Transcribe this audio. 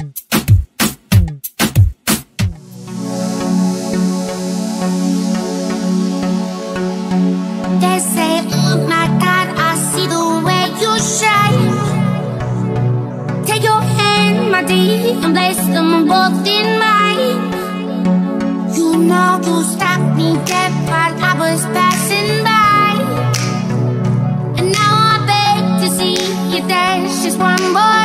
They say, oh my God, I see the way you shine. Take your hand, my dear, and place them both in mine. You know you stopped me dead while I was passing by. And now I beg to see you dance just one more